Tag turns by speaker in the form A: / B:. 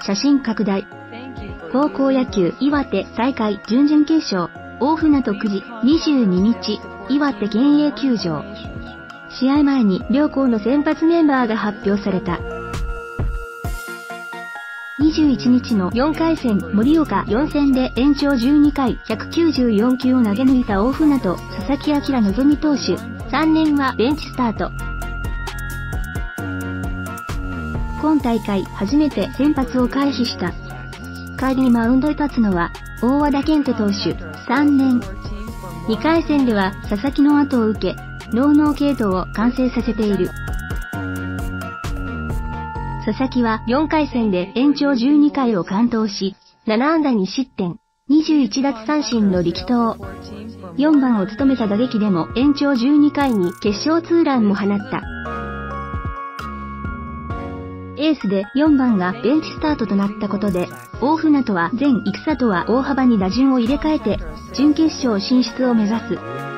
A: 写真拡大。高校野球岩手再開準々決勝。大船渡9時22日、岩手県営球場。試合前に両校の先発メンバーが発表された。21日の4回戦盛岡4戦で延長12回194球を投げ抜いた大船渡佐々木朗希投手。3年はベンチスタート。今大会初めて先発を回避した。代わりにマウンドに立つのは大和田健人投手。3年。2回戦では佐々木の後を受け、ノー系統を完成させている。佐々木は4回戦で延長12回を完投し、7安打2失点、21奪三振の力投。4番を務めた打撃でも延長12回に決勝ツーランも放った。エースで4番がベンチスタートとなったことで、大船渡は前戦とは大幅に打順を入れ替えて、準決勝進出を目指す。